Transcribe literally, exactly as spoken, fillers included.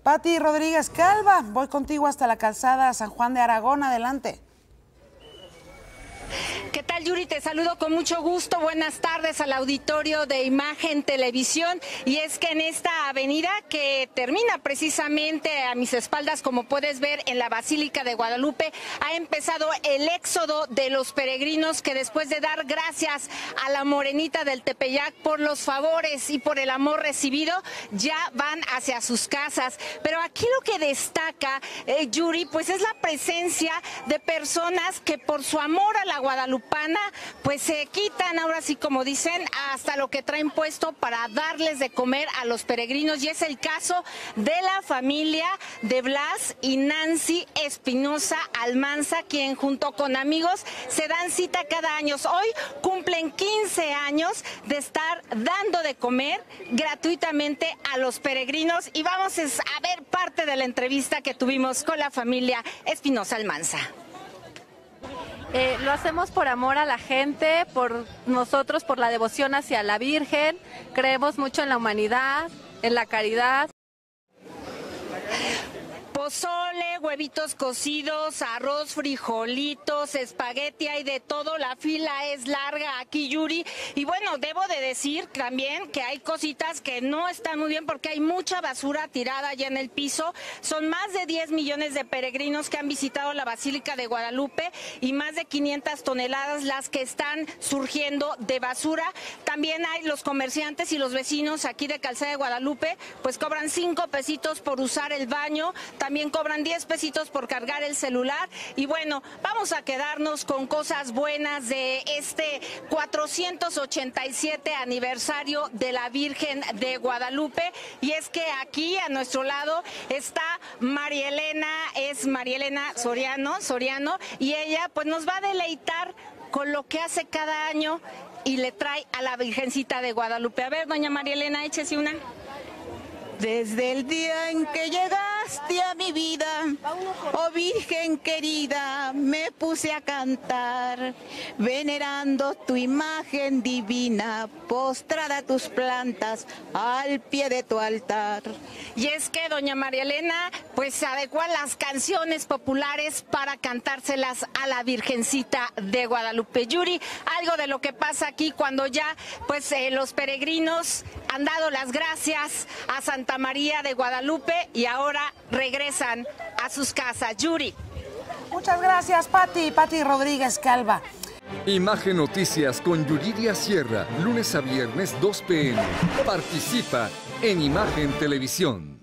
Pati Rodríguez Calva, voy contigo hasta la calzada San Juan de Aragón. Adelante. ¿Qué tal, Yuri? Te saludo con mucho gusto. Buenas tardes al auditorio de Imagen Televisión. Y es que en esta avenida que termina precisamente a mis espaldas, como puedes ver, en la Basílica de Guadalupe, ha empezado el éxodo de los peregrinos que, después de dar gracias a la Morenita del Tepeyac por los favores y por el amor recibido, ya van hacia sus casas. Pero aquí lo que destaca, eh, Yuri, pues es la presencia de personas que, por su amor a la guadalupana, pues se quitan, ahora sí, como dicen, hasta lo que traen puesto para darles de comer a los peregrinos. Y es el caso de la familia de Blas y Nancy Espinosa Almanza, quien junto con amigos se dan cita cada año. Hoy cumplen quince años de estar dando de comer gratuitamente a los peregrinos, y vamos a ver parte de la entrevista que tuvimos con la familia Espinosa Almanza. Eh, lo hacemos por amor a la gente, por nosotros, por la devoción hacia la Virgen. Creemos mucho en la humanidad, en la caridad. Pozole, huevitos cocidos, arroz, frijolitos, espagueti, hay de todo. La fila es larga aquí, Yuri. Y bueno, debo de decir también que hay cositas que no están muy bien porque hay mucha basura tirada allá en el piso. Son más de diez millones de peregrinos que han visitado la Basílica de Guadalupe y más de quinientas toneladas las que están surgiendo de basura. También hay los comerciantes y los vecinos aquí de Calzada de Guadalupe, pues cobran cinco pesitos por usar el baño. También cobran diez pesitos por cargar el celular. Y bueno, vamos a quedarnos con cosas buenas de este cuatrocientos ochenta y siete aniversario de la Virgen de Guadalupe. Y es que aquí a nuestro lado está María Elena, es María Elena Soriano, Soriano, y ella pues nos va a deleitar con lo que hace cada año y le trae a la Virgencita de Guadalupe. A ver, doña María Elena, échese una. Desde el día en que llegaste a mi vida, oh Virgen querida, me puse a cantar, venerando tu imagen divina, postrada a tus plantas, al pie de tu altar. Y es que doña María Elena pues adecua las canciones populares para cantárselas a la Virgencita de Guadalupe. Yuri, algo de lo que pasa aquí cuando ya pues eh, los peregrinos han dado las gracias a Santa María de Guadalupe y ahora regresan a sus casas. Yuri. Muchas gracias, Pati. Pati Rodríguez Calva. Imagen Noticias con Yuridia Sierra, lunes a viernes dos p m Participa en Imagen Televisión.